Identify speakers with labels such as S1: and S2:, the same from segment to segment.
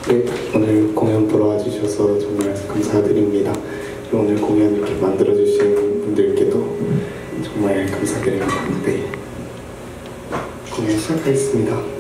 S1: 네, 오늘 공연 보러 와주셔서 정말 감사드립니다. 오늘 공연 이렇게 만들어주신 분들께도 정말 감사드립니다. 네, 공연 시작하겠습니다.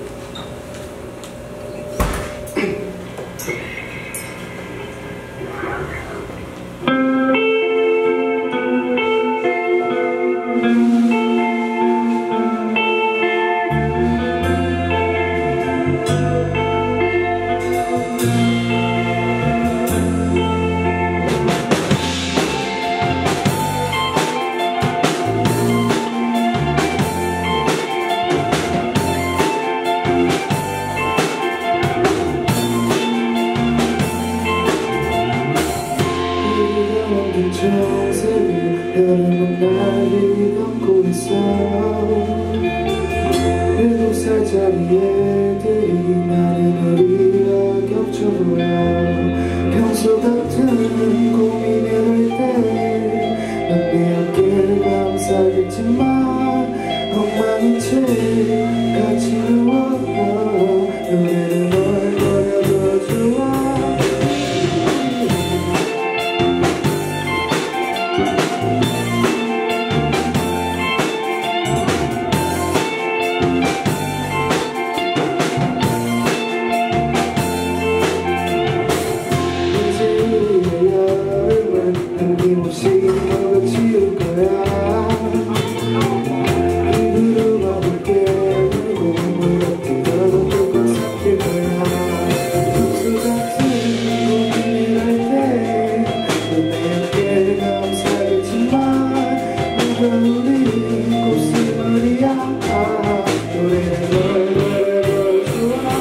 S1: 여름은 날이 감고 있어. 7살짜리 애들이 나는 어리라 겹쳐 보여. 평소 같은 고민을 할 때 난 내 어깨를 감싸겠지만 엉망인 채 같이 누워 노래를 얼거려도 좋아. 어김없이 너가 지울 거야. 입으로 가볼게. 물고 뛰어도 똑같 섞일 거야. 독수 같은 고민을 할 때 넌 내 어깨를 감싸겠지만 누가 우리 곱슬머리야. 노래를 걸걸걸 좋아.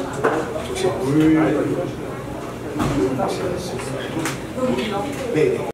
S1: 혹시 물... 네.